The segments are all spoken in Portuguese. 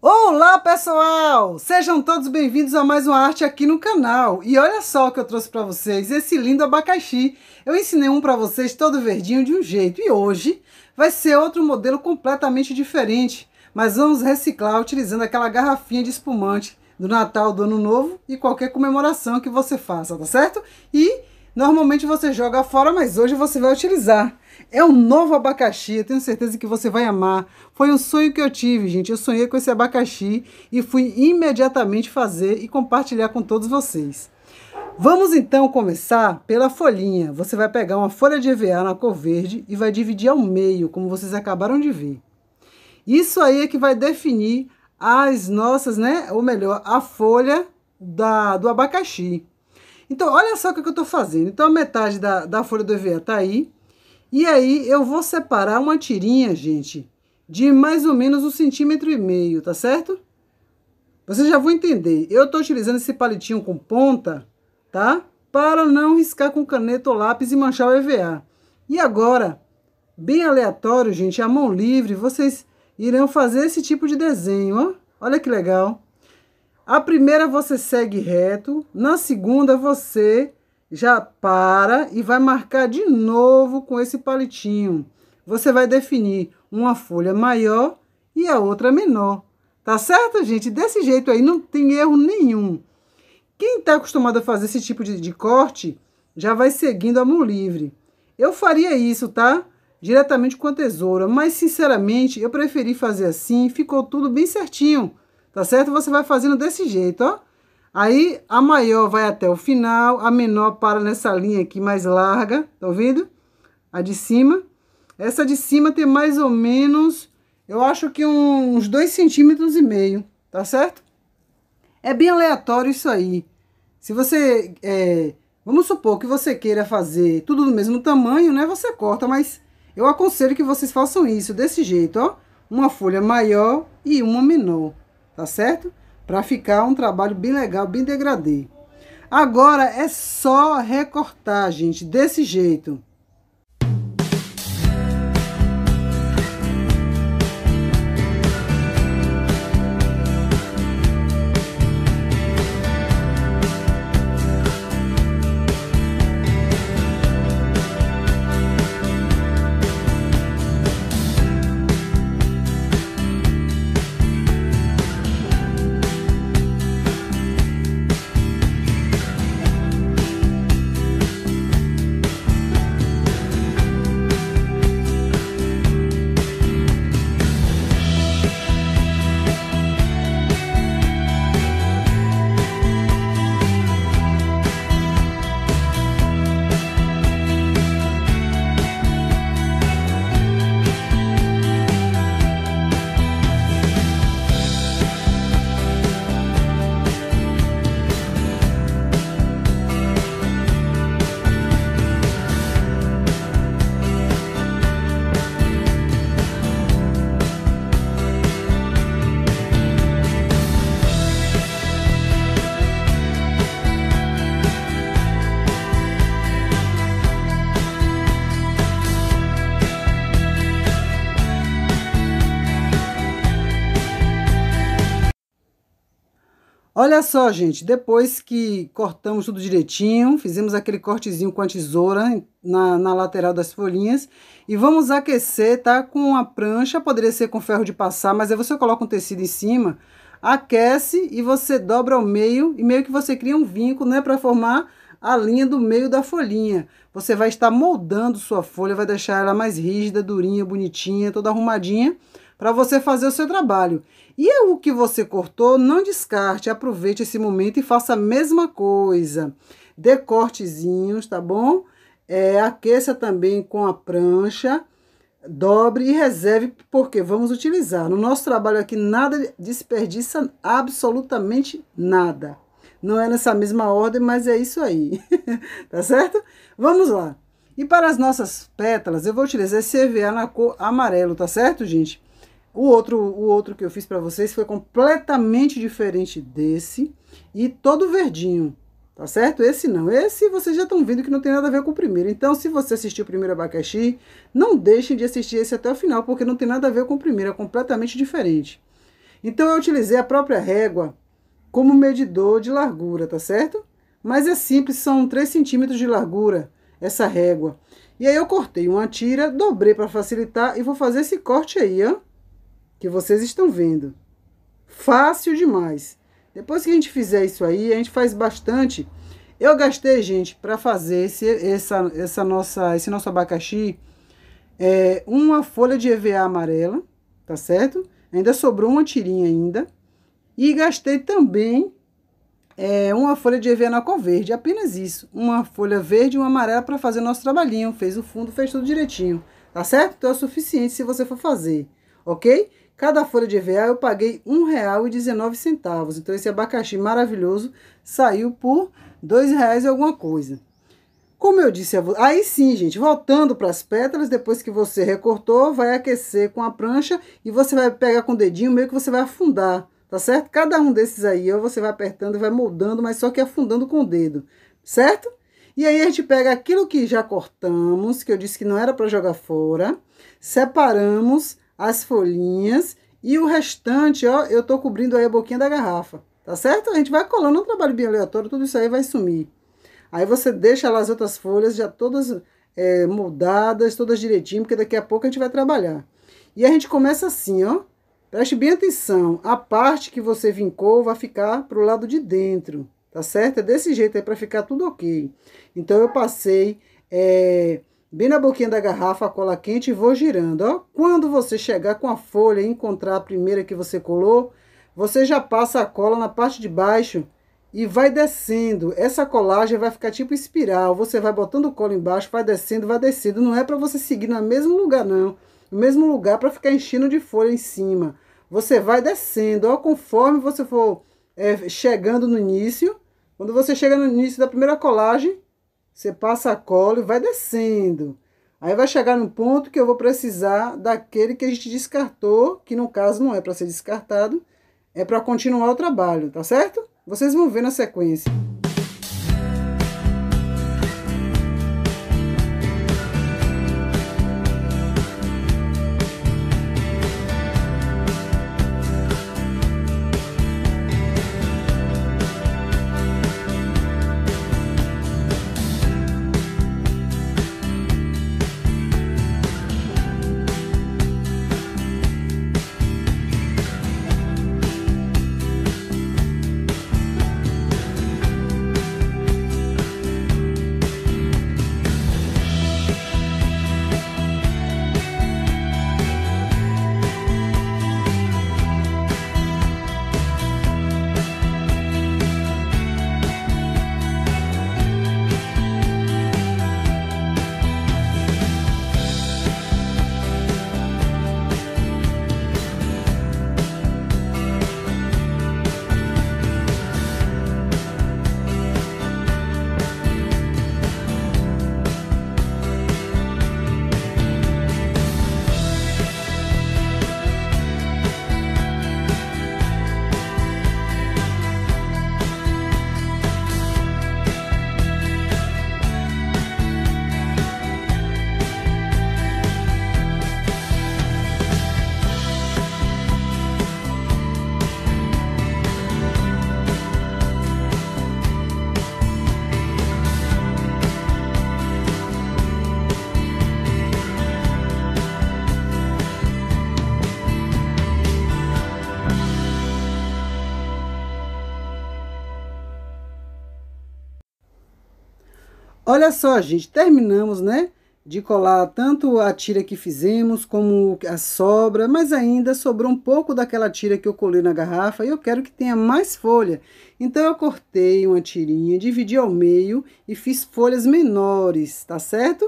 Olá pessoal, sejam todos bem-vindos a mais uma arte aqui no canal. E olha só o que eu trouxe para vocês, esse lindo abacaxi. Eu ensinei um para vocês todo verdinho de um jeito e hoje vai ser outro modelo completamente diferente. Mas vamos reciclar utilizando aquela garrafinha de espumante do Natal, do Ano Novo e qualquer comemoração que você faça, tá certo? E normalmente você joga fora, mas hoje você vai utilizar. É um novo abacaxi, eu tenho certeza que você vai amar. Foi um sonho que eu tive, gente. Eu sonhei com esse abacaxi e fui imediatamente fazer e compartilhar com todos vocês. Vamos então começar pela folhinha. Você vai pegar uma folha de EVA na cor verde e vai dividir ao meio, como vocês acabaram de ver. Isso aí é que vai definir as nossas, né? Ou melhor, a folha do abacaxi. Então, olha só o que eu estou fazendo. Então, a metade da folha do EVA está aí. E aí, eu vou separar uma tirinha, gente, de mais ou menos 1,5 cm, tá certo? Vocês já vão entender. Eu estou utilizando esse palitinho com ponta, tá? Para não riscar com caneta ou lápis e manchar o EVA. E agora, bem aleatório, gente, a mão livre, vocês irão fazer esse tipo de desenho, ó. Olha que legal. A primeira você segue reto, na segunda você já para e vai marcar de novo com esse palitinho. Você vai definir uma folha maior e a outra menor. Tá certo, gente? Desse jeito aí não tem erro nenhum. Quem está acostumado a fazer esse tipo de corte, já vai seguindo a mão livre. Eu faria isso, tá? Diretamente com a tesoura, mas sinceramente eu preferi fazer assim, ficou tudo bem certinho. Tá certo? Você vai fazendo desse jeito, ó. Aí, a maior vai até o final, a menor para nessa linha aqui mais larga, tá ouvindo? A de cima. Essa de cima tem mais ou menos, eu acho que uns 2,5 cm, tá certo? É bem aleatório isso aí. Se você, vamos supor que você queira fazer tudo do mesmo tamanho, né? Você corta, mas eu aconselho que vocês façam isso desse jeito, ó. Uma folha maior e uma menor, tá certo? Para ficar um trabalho bem legal, bem degradê. Agora é só recortar, gente, desse jeito. Olha só, gente, depois que cortamos tudo direitinho, fizemos aquele cortezinho com a tesoura na lateral das folhinhas e vamos aquecer, tá? Com a prancha, poderia ser com ferro de passar, mas aí você coloca um tecido em cima, aquece e você dobra ao meio e meio que você cria um vínculo, né? Para formar a linha do meio da folhinha. Você vai estar moldando sua folha, vai deixar ela mais rígida, durinha, bonitinha, toda arrumadinha, para você fazer o seu trabalho. E o que você cortou, não descarte, aproveite esse momento e faça a mesma coisa. Dê cortezinhos, tá bom? Aqueça também com a prancha, dobre e reserve, porque vamos utilizar. No nosso trabalho aqui, nada desperdiça, absolutamente nada. Não é nessa mesma ordem, mas é isso aí, tá certo? Vamos lá. E para as nossas pétalas, eu vou utilizar esse EVA na cor amarelo, tá certo, gente? O outro que eu fiz para vocês foi completamente diferente desse e todo verdinho, tá certo? Esse não. Esse vocês já estão vendo que não tem nada a ver com o primeiro. Então, se você assistiu o primeiro abacaxi, não deixem de assistir esse até o final, porque não tem nada a ver com o primeiro, é completamente diferente. Então eu utilizei a própria régua como medidor de largura, tá certo? Mas é simples, são 3 centímetros de largura essa régua. E aí eu cortei uma tira, dobrei para facilitar e vou fazer esse corte aí, ó, que vocês estão vendo. Fácil demais. Depois que a gente fizer isso aí, a gente faz bastante. Eu gastei, gente, para fazer esse nosso abacaxi, uma folha de EVA amarela, tá certo? Ainda sobrou uma tirinha ainda. E gastei também uma folha de EVA na cor verde, apenas isso. Uma folha verde e uma amarela para fazer o nosso trabalhinho. Fez o fundo, fez tudo direitinho, tá certo? Então é o suficiente se você for fazer, ok? Cada folha de EVA eu paguei R$1,19. Então esse abacaxi maravilhoso saiu por R$2 e alguma coisa. Como eu disse a você, aí sim, gente, voltando para as pétalas, depois que você recortou, vai aquecer com a prancha e você vai pegar com o dedinho, meio que você vai afundar, tá certo? Cada um desses aí, ó, você vai apertando e vai moldando, mas só que afundando com o dedo, certo? E aí a gente pega aquilo que já cortamos, que eu disse que não era para jogar fora, separamos as folhinhas e o restante, ó, eu tô cobrindo aí a boquinha da garrafa, tá certo? A gente vai colando, um trabalho bem aleatório, tudo isso aí vai sumir. Aí você deixa lá as outras folhas já todas moldadas, todas direitinho, porque daqui a pouco a gente vai trabalhar. E a gente começa assim, ó. Preste bem atenção, a parte que você vincou vai ficar pro lado de dentro, tá certo? É desse jeito aí para ficar tudo ok. Então eu passei bem na boquinha da garrafa a cola quente e vou girando, ó. Quando você chegar com a folha e encontrar a primeira que você colou, você já passa a cola na parte de baixo e vai descendo. Essa colagem vai ficar tipo espiral. Você vai botando cola embaixo, vai descendo, vai descendo. Não é para você seguir no mesmo lugar, não. No mesmo lugar para ficar enchendo de folha em cima. Você vai descendo, ó, conforme você for chegando no início. Quando você chega no início da primeira colagem, você passa a cola e vai descendo. Aí vai chegar num ponto que eu vou precisar daquele que a gente descartou, que no caso não é para ser descartado, é para continuar o trabalho, tá certo? Vocês vão ver na sequência. Olha só, gente, terminamos, né, de colar tanto a tira que fizemos, como a sobra, mas ainda sobrou um pouco daquela tira que eu colei na garrafa e eu quero que tenha mais folha. Então eu cortei uma tirinha, dividi ao meio e fiz folhas menores, tá certo?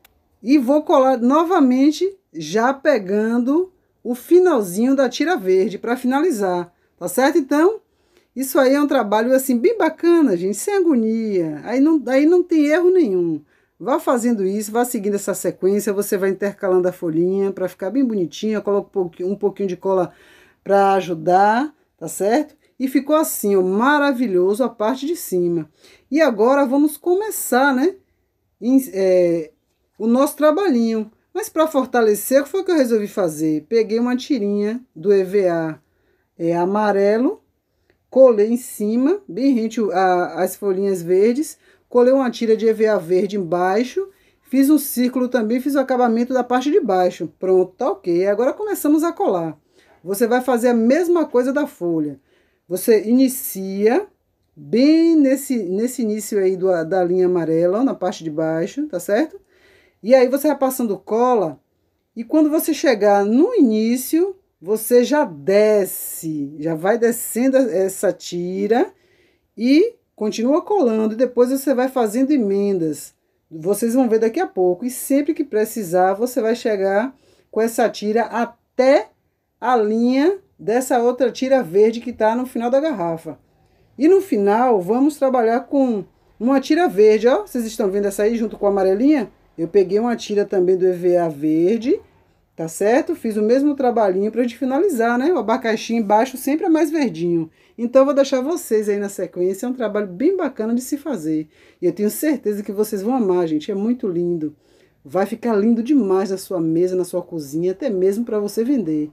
E vou colar novamente, já pegando o finalzinho da tira verde para finalizar, tá certo? Então, isso aí é um trabalho, assim, bem bacana, gente, sem agonia. Aí não tem erro nenhum. Vá fazendo isso, vá seguindo essa sequência, você vai intercalando a folhinha para ficar bem bonitinha. Coloca um pouquinho de cola para ajudar, tá certo? E ficou assim, ó, maravilhoso a parte de cima. E agora vamos começar, né, o nosso trabalhinho. Mas para fortalecer, o que foi que eu resolvi fazer? Peguei uma tirinha do EVA amarelo, colei em cima, bem rente as folhinhas verdes, colei uma tira de EVA verde embaixo, fiz um círculo também, fiz o acabamento da parte de baixo. Pronto, tá ok. Agora começamos a colar. Você vai fazer a mesma coisa da folha. Você inicia bem nesse início aí da linha amarela, na parte de baixo, tá certo? E aí você vai passando cola, e quando você chegar no início, você já desce, já vai descendo essa tira e continua colando, e depois você vai fazendo emendas. Vocês vão ver daqui a pouco, e sempre que precisar, você vai chegar com essa tira até a linha dessa outra tira verde que está no final da garrafa. E no final, vamos trabalhar com uma tira verde, ó. Vocês estão vendo essa aí junto com a amarelinha? Eu peguei uma tira também do EVA verde, tá certo? Fiz o mesmo trabalhinho pra gente finalizar, né? O abacaxi embaixo sempre é mais verdinho. Então, eu vou deixar vocês aí na sequência. É um trabalho bem bacana de se fazer. E eu tenho certeza que vocês vão amar, gente. É muito lindo. Vai ficar lindo demais na sua mesa, na sua cozinha, até mesmo para você vender.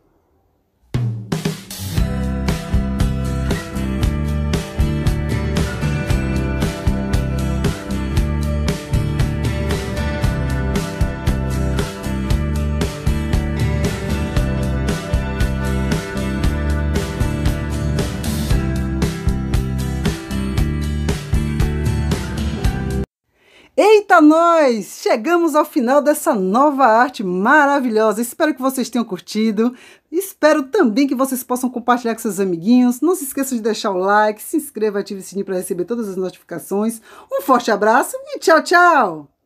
Eita, nós! Chegamos ao final dessa nova arte maravilhosa. Espero que vocês tenham curtido. Espero também que vocês possam compartilhar com seus amiguinhos. Não se esqueçam de deixar o like, se inscreva e ative o sininho para receber todas as notificações. Um forte abraço e tchau, tchau!